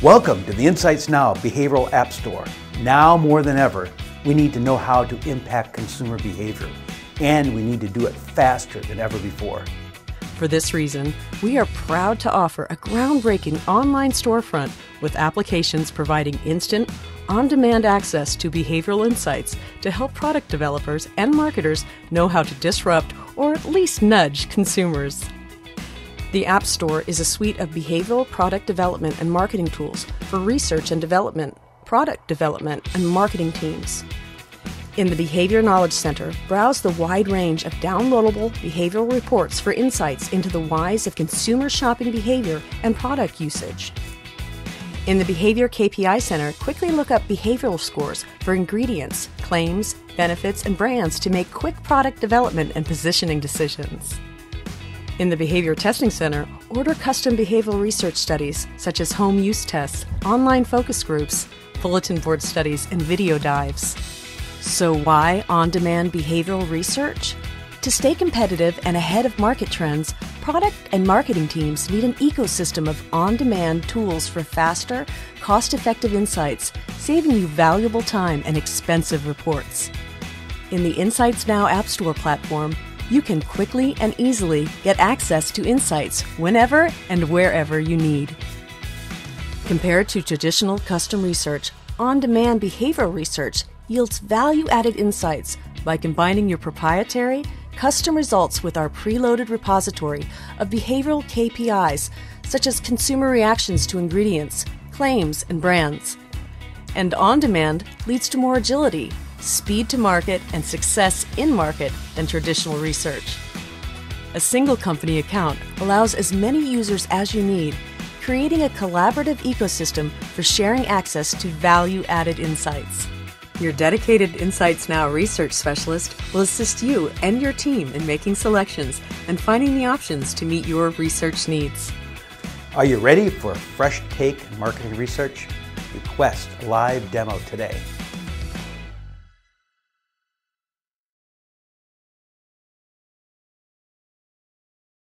Welcome to the InsightsNow Behavioral App Store. Now more than ever, we need to know how to impact consumer behavior, and we need to do it faster than ever before. For this reason, we are proud to offer a groundbreaking online storefront with applications providing instant, on-demand access to behavioral insights to help product developers and marketers know how to disrupt or at least nudge consumers. The App Store is a suite of behavioral product development and marketing tools for research and development, product development, and marketing teams. In the Behavior Knowledge Center, browse the wide range of downloadable behavioral reports for insights into the whys of consumer shopping behavior and product usage. In the Behavior KPI Center, quickly look up behavioral scores for ingredients, claims, benefits, and brands to make quick product development and positioning decisions. In the Behavior Testing Center, order custom behavioral research studies such as home use tests, online focus groups, bulletin board studies, and video dives. So why on-demand behavioral research? To stay competitive and ahead of market trends, product and marketing teams need an ecosystem of on-demand tools for faster, cost-effective insights, saving you valuable time and expensive reports. In the InsightsNow App Store platform, you can quickly and easily get access to insights whenever and wherever you need. Compared to traditional custom research, on-demand behavioral research yields value-added insights by combining your proprietary, custom results with our preloaded repository of behavioral KPIs such as consumer reactions to ingredients, claims, and brands. And on-demand leads to more agility, speed to market, and success in market than traditional research. A single company account allows as many users as you need, creating a collaborative ecosystem for sharing access to value-added insights. Your dedicated InsightsNow research specialist will assist you and your team in making selections and finding the options to meet your research needs. Are you ready for a fresh take in marketing research? Request a live demo today.